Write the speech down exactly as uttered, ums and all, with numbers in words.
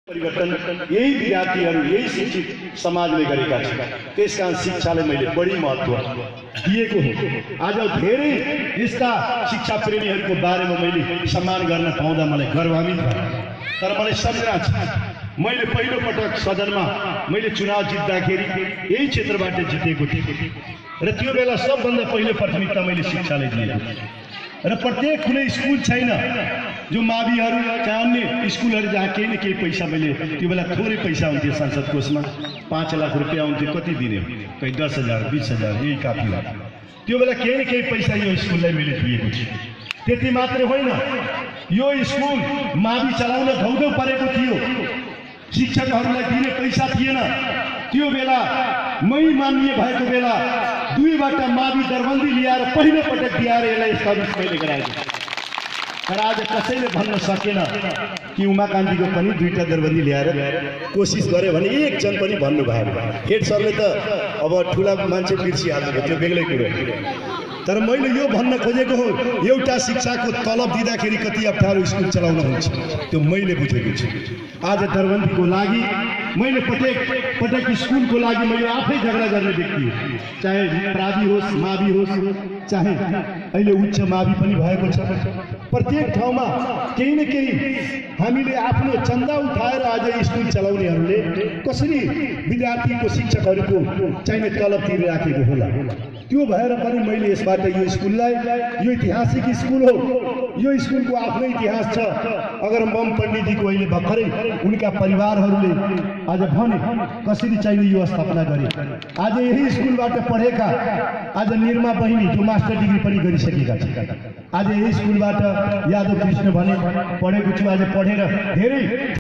परिवर्तन यही विद्यार्थीहरू यही शिक्षित समाजले गरेका छन्। त्यसकारण शिक्षाले मैले बढी महत्त्व दिएको हो। आज धेरै यस्ता शिक्षा प्रेमीहरूको बारेमा मैले सम्मान गर्न पाउँदा मलाई गर्वान्वित भयो। तर मलाई सम्झना छ मैले पहिलो पटक सदनमा मैले चुनाव जित्दाखेरि यही क्षेत्रबाट जितेको थिएँ र त्यो बेला सबभन्दा पहिलो प्राथमिकता मैले शिक्षालाई दिएको र प्रत्येक कुनै स्कुल छैन जो माविहरू चाहे अन्य स्कुलहरू जहाँ केही न केही पैसा मैले त्यो बेला थोरै पैसा हुन्थ्यो संसद कोषमा पाँच लाख रुपियाँ हुन्थ्यो कति दिने कहीँ दस हजार बिस हजार यही काफी हो। त्यो बेला केही न केही पैसा यो स्कुललाई मैले दिएको छु। त्यति मात्रै होइन यो स्कुल मावि चलाउन धौधौ परेको थियो। शिक्षकहरूलाई दिने पैसा थिएन। त्यो बेला मै मान्य भएको बेला दुईबाट मावि दरबन्दी ल्याएर पहिलो पटक दिएर यसलाई सर्भिस मैले गराएको। तर आज कसैले भन्न सकेन कि उमाकान्तिको पनि दुईटा दरबन्दी ल्याएर कोसिस गरे भने एकजन पनि भन्नु भएन। हेड सरले त अब ठुला मान्छे बिर्सिहाल्नु त्यो बेग्लै कुरो। तर मैले यो भन्न खोजेको हो एउटा शिक्षाको तलब दिँदाखेरि कति अप्ठ्यारो स्कुल चलाउन हुन्छ त्यो मैले बुझेको छु। आज दरबन्दीको लागि मैले प्रत्येक पटक स्कुलको लागि मैले आफै झगडा गर्ने व्यक्ति हो। चाहे प्रावि होस् मावि होस् चाहे अहिले उच्च मावि पनि भएको छ। प्रत्येक ठाउँमा केही न केही हामीले आफ्नो चन्दा उठाएर आज स्कुल चलाउनेहरूले कसरी विद्यार्थीको शिक्षकहरूको चाहिने तलब तिरिराखेको होला। त्यो भएर पनि मैले यसबाट यो स्कुललाई यो ऐतिहासिक स्कुल हो। यो स्कुलको आफ्नै इतिहास छ। अगर मम पण्डितजीको अहिले भर्खरै उनका परिवारहरूले आज भने कसरी चाहिने यो स्थापना गरे। आज यही स्कुलबाट पढेका आज निर्मा बहिनी जो मास्टर डिग्री पनि गरिसकेका छन् आज यही स्कुलबाट यादव कृष्ण भने पढेको छु। आज पढेर धेरै